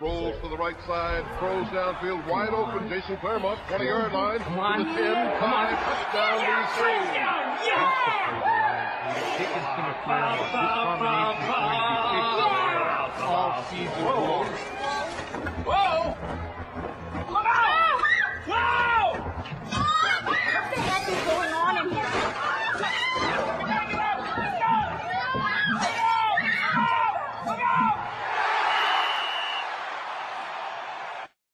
Rolls to the right side, throws downfield, wide open. Jason Claremont, 20-yard line, Come on. to the 10, 5, touchdown, DC. All season long.